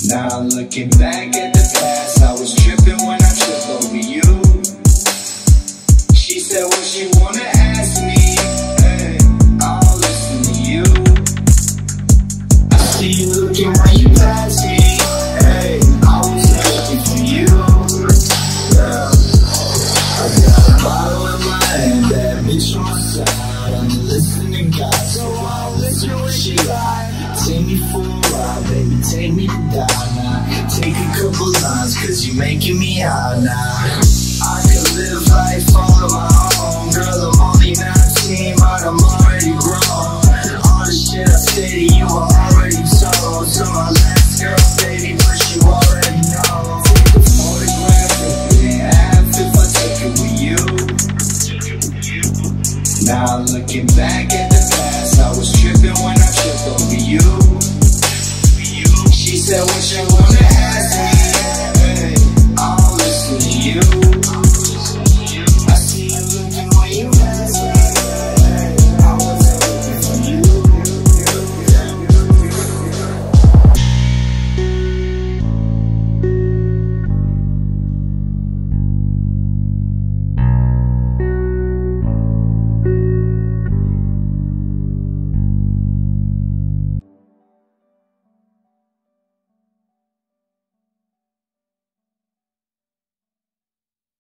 Now looking back at the past, I was tripping when I tripped over you. She said what she wanna ask me, hey, I'll listen to you. I see you looking when you pass me, hey, I was looking for you. Yeah. I got a bottle in my hand, that bitch on my side. I'm listening to God, so I'll listen when she lie. Take me for a ride, baby, take me to die now. Take a couple lines, cause you making me high now. I could live life on my own. Girl, I'm only 19, but I'm already grown. All the shit I say to you, I already told. So my last girl, baby, but you already know. Take a photograph, rip it in half if I take it with you. Now looking back at the past, I was tripping when I tripped over you. She said what you wanna ask